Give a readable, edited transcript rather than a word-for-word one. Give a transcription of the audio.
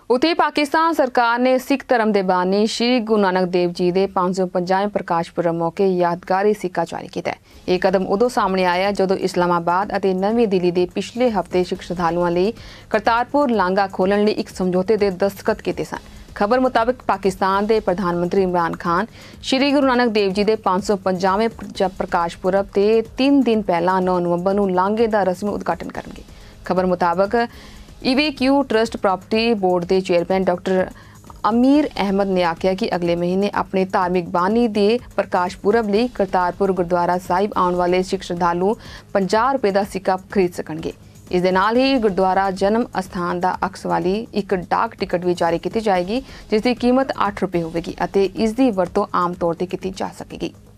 उत्थे पाकिस्तान सरकार ने सिख धर्म के बानी श्री गुरु नानक देव जी के 550वें प्रकाश पुरब मौके यादगारी सिक्का जारी किया है। यह कदम उदों सामने आया जदों इस्लामाबाद और नवी दिल्ली के पिछले हफ्ते सिख श्रद्धालुओं लिए करतारपुर लांघा खोलने लिए एक समझौते के दस्तखत किए सन। खबर मुताबिक पाकिस्तान के प्रधानमंत्री इमरान खान श्री गुरु नानक देव जी के 550वें प्रकाश पुरब से 3 दिन पहला 9 नवंबर को लांघे का रस्मी उद्घाटन करेंगे। खबर मुताबिक EVQ ट्रस्ट प्रॉपर्टी बोर्ड के चेयरमैन डॉक्टर अमीर अहमद ने आख्या कि अगले महीने अपने धार्मिक बानी के प्रकाश पुरब लिए करतारपुर गुरुद्वारा साहिब आने वाले सिख श्रद्धालु 50 रुपए का सिक्का खरीद सकेंगे। इस दे नाल ही गुरुद्वारा जन्म अस्थान का अक्स वाली एक डाक टिकट भी जारी की जाएगी, जिसकी कीमत 8 रुपए होगी और इसकी वरतों आम तौर पर की जा सकेगी।